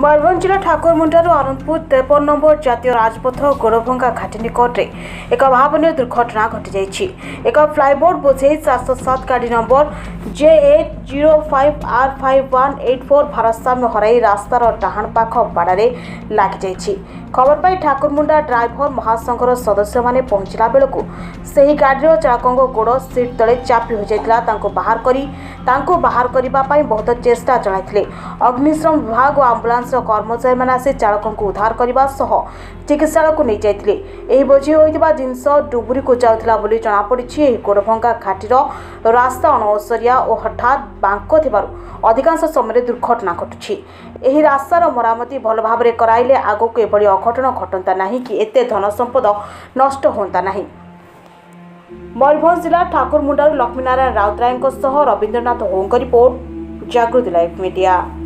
मयूरभंज जिला ठाकुरमुंडारू आनंदपुर 53 नंबर जातीय राजपथ गोड़भंगा घाटी निकट में एक अभावन दुर्घटना घटी। एक फ्लाइबोर्ड बोझे 407 गाड़ी नंबर J805R5184 भारसाम्य हराई रास्तार डाहाण पाख बाड़े लगी। खबर पाई ठाकुरमुंडा ड्राइवर महासंघर सदस्य माने पहुंचला बेलू सही गाड़ीर चालकों गोड़ सीट तले चापी हो जाता। बाहर करने बहुत चेष्टा चलाई। अग्निशम विभाग और आंबुलांस कर्मचारी मैंने आसी चालकों को उद्धार करने चिकित्सालय को नहीं जाते। बोझी होता जिनस डुबुरी को जाऊला जमापड़ी। गोड़भंगा घाटीर रास्ता अणओसरिया और हठात बांक अधिकांश समय दुर्घटना घटुछि। रास्तार मरामती भल भाव कराइले आगक एभली अघटन घटंता नहीं कि एते धन संपद नष्ट होता नहीं। मयूरभंज जिला ठाकुरमुंडारू लक्ष्मीनारायण राउतराय रवींद्रनाथ होंग रिपोर्ट, जागृति लाइव मीडिया।